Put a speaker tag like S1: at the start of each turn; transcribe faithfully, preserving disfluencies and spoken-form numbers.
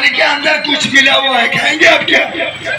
S1: थाली के अंदर कुछ मिला हुआ है, खाएंगे आप क्या?